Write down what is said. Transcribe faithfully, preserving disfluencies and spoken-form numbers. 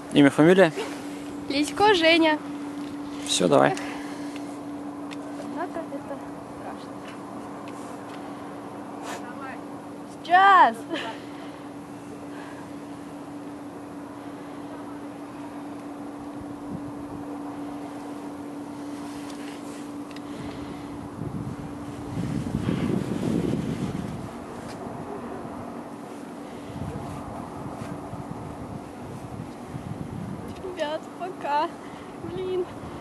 Имя, фамилия? Лисько Женя. Все, давай. Однако это страшно. Сейчас! Ребят, пока. Блин.